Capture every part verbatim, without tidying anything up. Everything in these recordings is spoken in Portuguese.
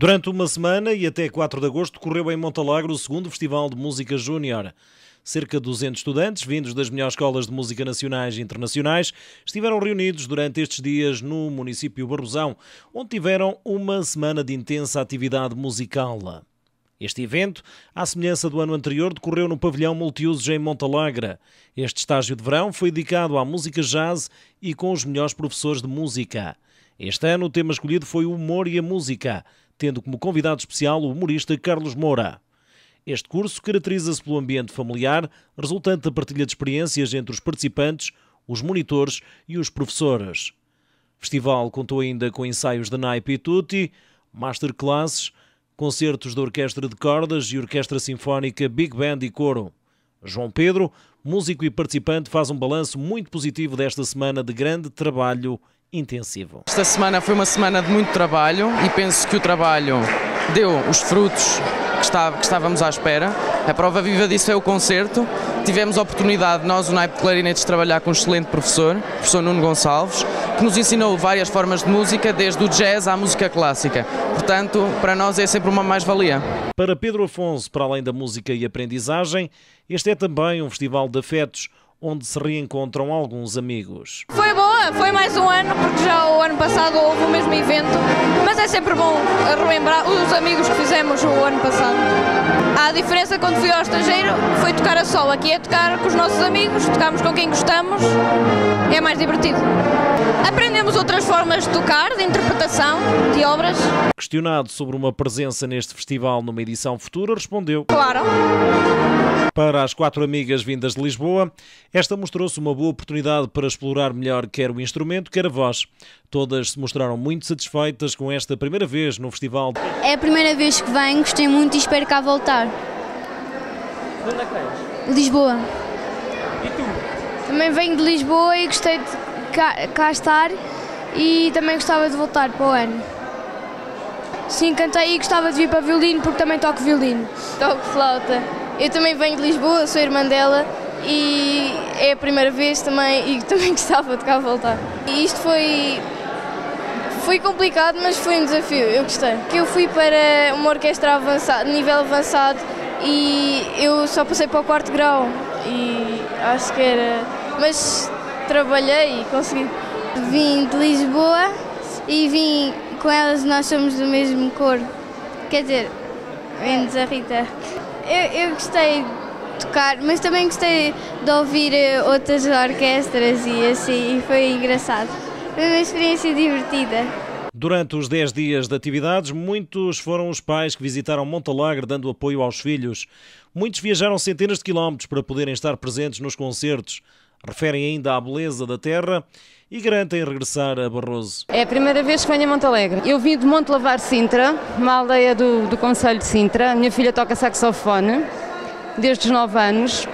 Durante uma semana e até quatro de agosto decorreu em Montalagre o segundo Festival de Música Júnior. Cerca de duzentos estudantes, vindos das melhores escolas de música nacionais e internacionais, estiveram reunidos durante estes dias no município Barrosão, onde tiveram uma semana de intensa atividade musical. Este evento, à semelhança do ano anterior, decorreu no pavilhão multiusos em Montalagre. Este estágio de verão foi dedicado à música jazz e com os melhores professores de música. Este ano o tema escolhido foi o humor e a música, tendo como convidado especial o humorista Carlos Moura. Este curso caracteriza-se pelo ambiente familiar, resultante da partilha de experiências entre os participantes, os monitores e os professores. O festival contou ainda com ensaios de naipe e tutti, masterclasses, concertos da Orquestra de Cordas e Orquestra Sinfónica, Big Band e Coro. João Pedro, músico e participante, faz um balanço muito positivo desta semana de grande trabalho intensivo. Esta semana foi uma semana de muito trabalho e penso que o trabalho deu os frutos que, está, que estávamos à espera. A prova viva disso é o concerto. Tivemos a oportunidade, nós, o naipe de clarinetes, de trabalhar com um excelente professor, o professor Nuno Gonçalves, que nos ensinou várias formas de música, desde o jazz à música clássica. Portanto, para nós é sempre uma mais-valia. Para Pedro Afonso, para além da música e aprendizagem, este é também um festival de afetos, onde se reencontram alguns amigos. Foi boa, foi mais um ano, porque já o ano passado houve o mesmo evento, mas é sempre bom relembrar os amigos que fizemos o ano passado. A diferença quando fui ao estrangeiro foi tocar a solo, aqui é tocar com os nossos amigos, tocamos com quem gostamos, é mais divertido. Aprendemos outras formas de tocar, de interpretação, de obras. Questionado sobre uma presença neste festival numa edição futura, respondeu: Claro. Para as quatro amigas vindas de Lisboa, esta mostrou-se uma boa oportunidade para explorar melhor quer o instrumento, quer a voz. Todas se mostraram muito satisfeitas com esta primeira vez no festival. É a primeira vez que venho, gostei muito e espero cá voltar. De onde é que vens? Lisboa. E tu? Também venho de Lisboa e gostei de cá, cá estar e também gostava de voltar para o ano. Sim, cantei e gostava de vir para violino porque também toco violino. Toco flauta. Eu também venho de Lisboa, sou irmã dela e é a primeira vez também e também gostava de cá voltar. E isto foi, foi complicado, mas foi um desafio, eu gostei. Eu fui para uma orquestra avançada, nível avançado e eu só passei para o quarto grau e acho que era... mas trabalhei e consegui. Vim de Lisboa e vim com elas, nós somos do mesmo coro, quer dizer, menos a Rita. Eu, eu gostei de tocar, mas também gostei de ouvir outras orquestras e assim, e foi engraçado. Foi uma experiência divertida. Durante os dez dias de atividades, muitos foram os pais que visitaram Montalagre dando apoio aos filhos. Muitos viajaram centenas de quilómetros para poderem estar presentes nos concertos. Referem ainda à beleza da terra e garantem regressar a Barroso. É a primeira vez que venho a Montalegre. Eu vim de Montelavar, Sintra, uma aldeia do, do concelho de Sintra. A minha filha toca saxofone desde os nove anos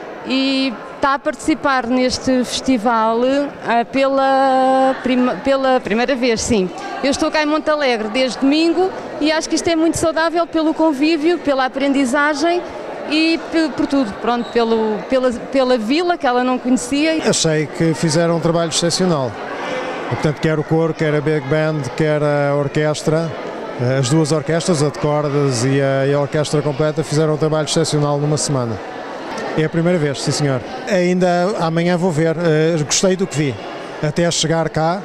e está a participar neste festival uh, pela, prima, pela primeira vez, sim. Eu estou cá em Montalegre desde domingo e acho que isto é muito saudável pelo convívio, pela aprendizagem e por tudo, pronto, pelo, pela, pela vila que ela não conhecia. Achei que fizeram um trabalho excepcional. Portanto, quer o coro, quer a Big Band, quer a orquestra, as duas orquestras, a de cordas e a, e a orquestra completa, fizeram um trabalho excepcional numa semana. É a primeira vez, sim senhor. Ainda amanhã vou ver, uh, gostei do que vi, até chegar cá,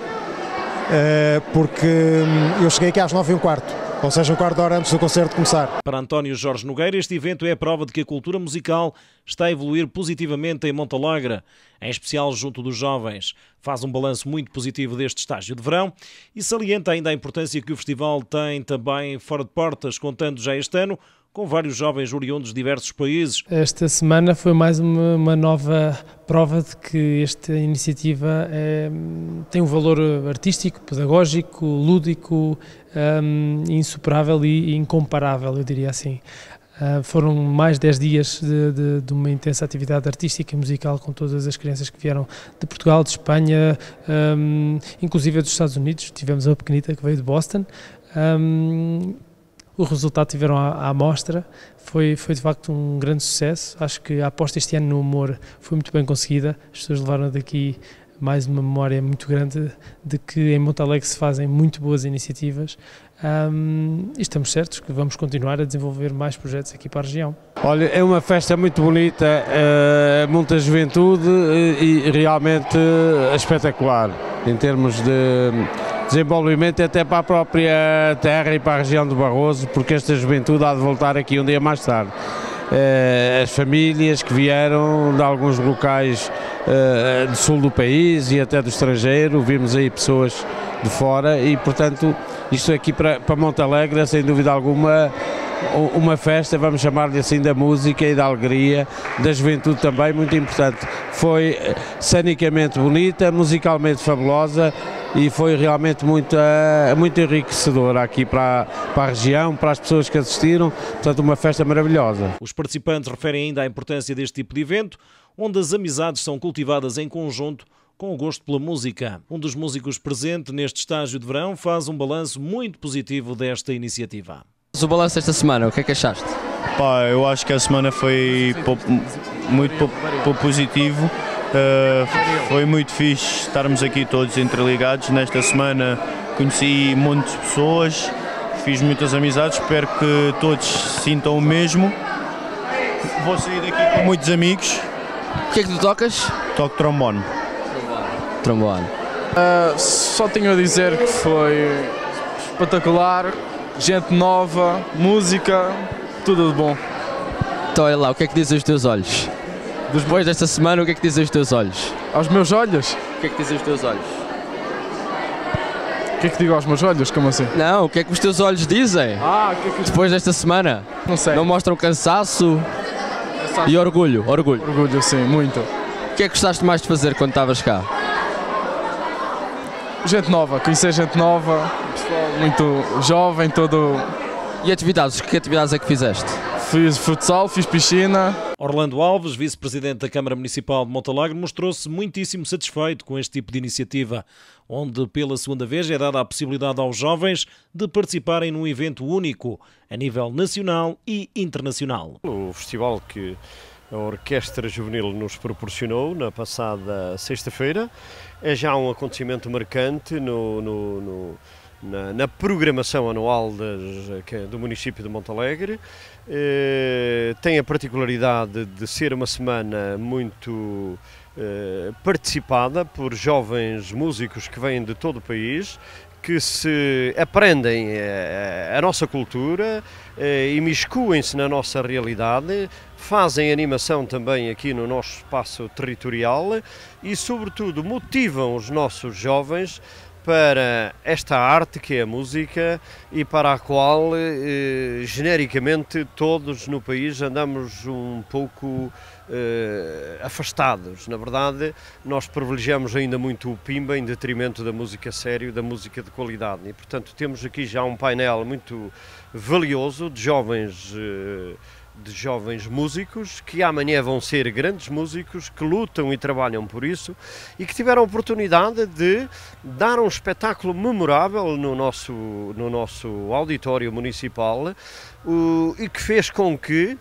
uh, porque eu cheguei aqui às nove e um quarto. Ou seja, um quarto de hora antes do concerto começar. Para António Jorge Nogueira, este evento é a prova de que a cultura musical está a evoluir positivamente em Montalagre, em especial junto dos jovens. Faz um balanço muito positivo deste estágio de verão e salienta ainda a importância que o festival tem também fora de portas, contando já este ano com vários jovens oriundos de diversos países. Esta semana foi mais uma, uma nova prova de que esta iniciativa é, tem um valor artístico, pedagógico, lúdico, um, insuperável e incomparável, eu diria assim. Uh, foram mais de dez dias de, de, de uma intensa atividade artística e musical com todas as crianças que vieram de Portugal, de Espanha, um, inclusive dos Estados Unidos. Tivemos uma pequenita que veio de Boston. Um, O resultado tiveram à, à amostra, foi, foi de facto um grande sucesso. Acho que a aposta este ano no humor foi muito bem conseguida. As pessoas levaram daqui mais uma memória muito grande de que em Montalegre se fazem muito boas iniciativas Um, e estamos certos que vamos continuar a desenvolver mais projetos aqui para a região. Olha, é uma festa muito bonita, uh, muita juventude uh, e realmente uh, espetacular em termos de desenvolvimento até para a própria terra e para a região do Barroso, porque esta juventude há de voltar aqui um dia mais tarde. Uh, as famílias que vieram de alguns locais uh, do sul do país e até do estrangeiro, vimos aí pessoas de fora e, portanto, isto aqui para, para Montalegre é sem dúvida alguma uma festa, vamos chamar-lhe assim, da música e da alegria, da juventude também, muito importante. Foi cenicamente bonita, musicalmente fabulosa e foi realmente muito, muito enriquecedora aqui para, para a região, para as pessoas que assistiram, portanto uma festa maravilhosa. Os participantes referem ainda à importância deste tipo de evento, onde as amizades são cultivadas em conjunto com o gosto pela música. Um dos músicos presente neste estágio de verão faz um balanço muito positivo desta iniciativa. O balanço desta semana, o que é que achaste? Pá, eu acho que a semana foi muito positivo, uh, foi muito fixe estarmos aqui todos interligados. Nesta semana conheci muitas pessoas, fiz muitas amizades, espero que todos sintam o mesmo. Vou sair daqui com muitos amigos. O que é que tu tocas? Toco trombone. Trombone. Uh, só tenho a dizer que foi espetacular, gente nova, música, tudo de bom. Então olha lá, o que é que dizem os teus olhos? Depois desta semana, o que é que dizem os teus olhos? Aos meus olhos? O que é que dizem os teus olhos? O que é que digo aos meus olhos? Como assim? Não, o que é que os teus olhos dizem? Ah, o que é que... Depois desta semana? Não sei. Não mostram cansaço, cansaço e orgulho, orgulho? Orgulho, sim, muito. O que é que gostaste mais de fazer quando estavas cá? Gente nova, conhecer gente nova, pessoal muito jovem, todo... E atividades? Que atividades é que fizeste? Fiz futsal, fiz piscina. Orlando Alves, vice-presidente da Câmara Municipal de Montalegre, mostrou-se muitíssimo satisfeito com este tipo de iniciativa, onde pela segunda vez é dada a possibilidade aos jovens de participarem num evento único, a nível nacional e internacional. O festival que a Orquestra Juvenil nos proporcionou na passada sexta-feira é já um acontecimento marcante no, no, no, na, na programação anual das, do município de Montalegre. Eh, tem a particularidade de ser uma semana muito eh, participada por jovens músicos que vêm de todo o país, que se aprendem a, a nossa cultura, imiscuem-se na nossa realidade, fazem animação também aqui no nosso espaço territorial e, sobretudo, motivam os nossos jovens para esta arte que é a música e para a qual, eh, genericamente, todos no país andamos um pouco eh, afastados. Na verdade, nós privilegiamos ainda muito o pimba em detrimento da música sério, da música de qualidade. E, portanto, temos aqui já um painel muito valioso de jovens eh, de jovens músicos que amanhã vão ser grandes músicos, que lutam e trabalham por isso e que tiveram a oportunidade de dar um espetáculo memorável no nosso, no nosso auditório municipal o, e que fez com que,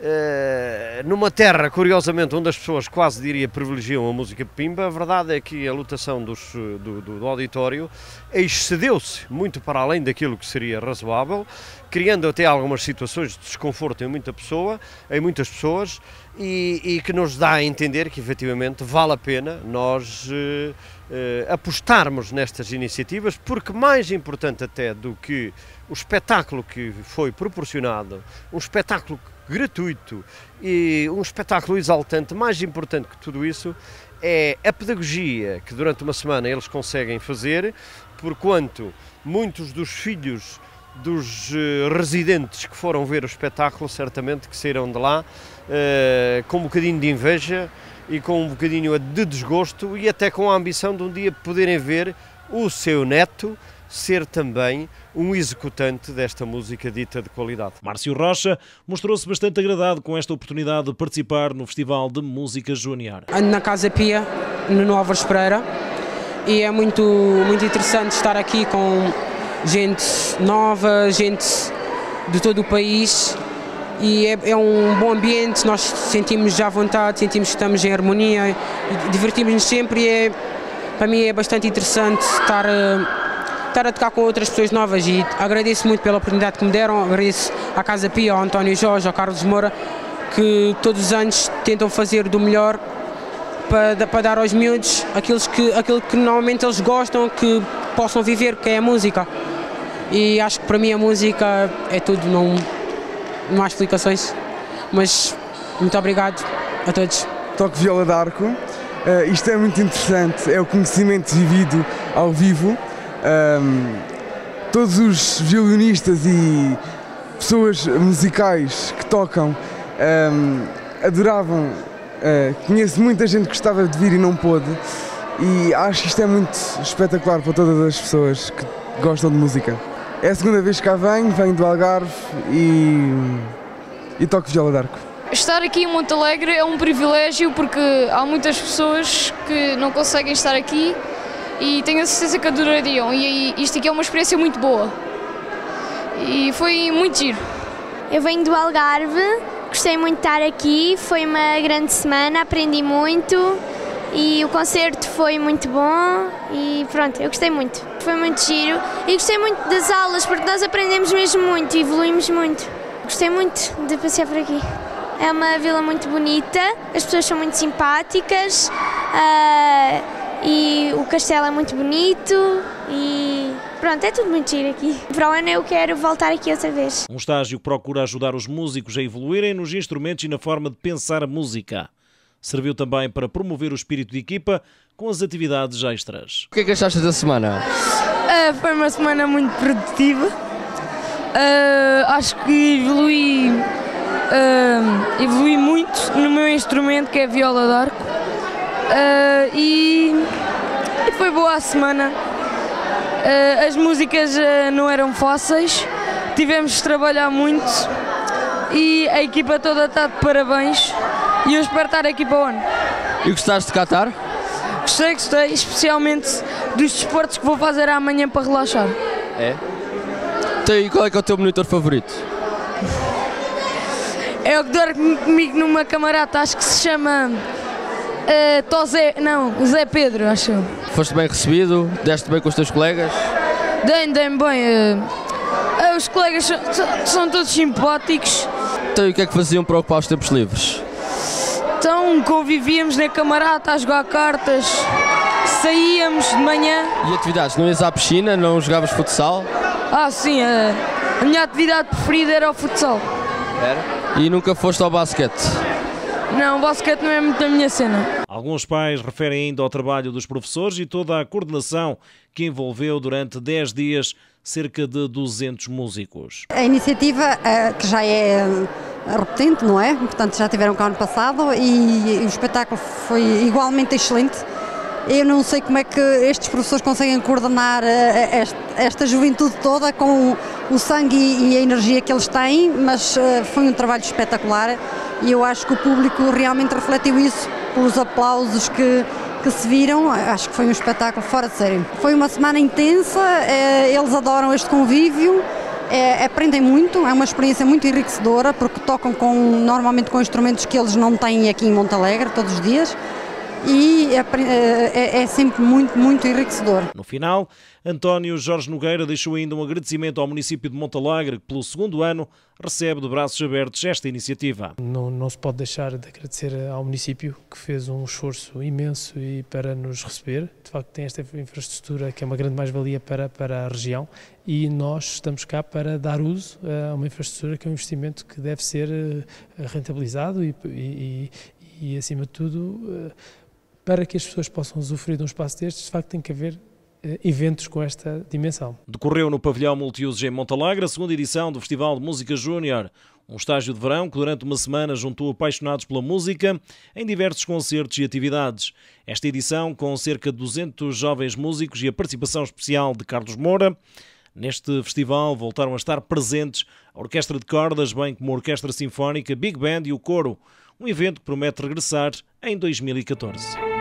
eh, numa terra, curiosamente, onde as pessoas quase diria privilegiam a música pimba, a verdade é que a lotação dos, do, do, do auditório excedeu-se muito para além daquilo que seria razoável, criando até algumas situações de desconforto em muita pessoa, em muitas pessoas e, e que nos dá a entender que efetivamente vale a pena nós eh, eh, apostarmos nestas iniciativas, porque mais importante até do que o espetáculo que foi proporcionado, um espetáculo gratuito e um espetáculo exaltante, mais importante que tudo isso é a pedagogia que durante uma semana eles conseguem fazer, porquanto muitos dos filhos dos uh, residentes que foram ver o espetáculo certamente que saíram de lá uh, com um bocadinho de inveja e com um bocadinho de desgosto e até com a ambição de um dia poderem ver o seu neto ser também um executante desta música dita de qualidade. Márcio Rocha mostrou-se bastante agradado com esta oportunidade de participar no Festival de Música Júnior. Ando na Casa Pia, no Álvares Pereira, e é muito, muito interessante estar aqui com gente nova, gente de todo o país e é, é um bom ambiente, nós sentimos já à vontade, sentimos que estamos em harmonia e divertimos-nos sempre e é, para mim é bastante interessante estar, estar a tocar com outras pessoas novas e agradeço muito pela oportunidade que me deram, agradeço à Casa Pia, ao António Jorge, ao Carlos Moura, que todos os anos tentam fazer do melhor para, para dar aos miúdos aquilo que, aquilo que normalmente eles gostam, que possam viver, que é a música. E acho que para mim a música é tudo, não, não há explicações, mas muito obrigado a todos. Toco viola d'arco, uh, isto é muito interessante, é o conhecimento vivido ao vivo. Um, todos os violinistas e pessoas musicais que tocam um, adoravam, uh, conheço muita gente que gostava de vir e não pôde, e acho que isto é muito espetacular para todas as pessoas que gostam de música. É a segunda vez que cá venho, venho do Algarve e, e toco viola d'arco. Estar aqui em Monte Alegre é um privilégio porque há muitas pessoas que não conseguem estar aqui e tenho a certeza que adorariam, e isto aqui é uma experiência muito boa e foi muito giro. Eu venho do Algarve, gostei muito de estar aqui, foi uma grande semana, aprendi muito e o concerto foi muito bom e pronto, eu gostei muito, foi muito giro e gostei muito das aulas porque nós aprendemos mesmo muito e evoluímos muito. Gostei muito de passear por aqui. É uma vila muito bonita, as pessoas são muito simpáticas uh, e o castelo é muito bonito e pronto, é tudo muito giro aqui. Para o ano eu quero voltar aqui outra vez. Um estágio que procura ajudar os músicos a evoluírem nos instrumentos e na forma de pensar a música. Serviu também para promover o espírito de equipa com as atividades extras. O que é que achaste da semana? Uh, foi uma semana muito produtiva. Uh, acho que evolui Uh, evolui muito no meu instrumento, que é a viola d'arco, uh, e, e foi boa a semana. Uh, as músicas uh, não eram fáceis, tivemos de trabalhar muito e a equipa toda está de parabéns e eu espero estar aqui para o ano. E gostaste de cantar? Gostei, gostei, especialmente dos desportos que vou fazer amanhã para relaxar. É? Então, e qual é que é o teu monitor favorito? É o que dorme comigo numa camarada, acho que se chama uh, Tozé, não, Zé Pedro, acho eu. Foste bem recebido? Deste bem com os teus colegas? Dei-me, dei-me bem. Uh, uh, os colegas são, são todos simpáticos. Então, e o que é que faziam para ocupar os tempos livres? Então, convivíamos na camarada a jogar cartas, saíamos de manhã. E atividades? Não ias à piscina? Não jogavas futsal? Ah, sim, uh, a minha atividade preferida era o futsal. Era? E nunca foste ao basquete? Não, o basquete não é muito a minha cena. Alguns pais referem ainda ao trabalho dos professores e toda a coordenação que envolveu durante dez dias cerca de duzentos músicos. A iniciativa, que já é repetente, não é? Portanto, já tiveram cá ano passado e o espetáculo foi igualmente excelente. Eu não sei como é que estes professores conseguem coordenar esta juventude toda com o sangue e a energia que eles têm, mas foi um trabalho espetacular e eu acho que o público realmente refletiu isso pelos aplausos que, que se viram. Acho que foi um espetáculo fora de série. Foi uma semana intensa, eles adoram este convívio, aprendem muito, é uma experiência muito enriquecedora porque tocam com, normalmente com instrumentos que eles não têm aqui em Monte Alegre todos os dias. E é, é sempre muito, muito enriquecedor. No final, António Jorge Nogueira deixou ainda um agradecimento ao município de Monte Alegre, que pelo segundo ano recebe de braços abertos esta iniciativa. Não, não se pode deixar de agradecer ao município, que fez um esforço imenso e para nos receber. De facto, tem esta infraestrutura que é uma grande mais-valia para, para a região e nós estamos cá para dar uso a uma infraestrutura que é um investimento que deve ser rentabilizado e, e, e acima de tudo, para que as pessoas possam usufruir de um espaço destes, de facto tem que haver eh, eventos com esta dimensão. Decorreu no pavilhão multiusos em Monte Alegre a segunda edição do Festival de Música Júnior, um estágio de verão que durante uma semana juntou apaixonados pela música em diversos concertos e atividades. Esta edição com cerca de duzentos jovens músicos e a participação especial de Carlos Moura. Neste festival voltaram a estar presentes a Orquestra de Cordas, bem como a Orquestra Sinfónica, Big Band e o Coro, um evento que promete regressar em dois mil e catorze.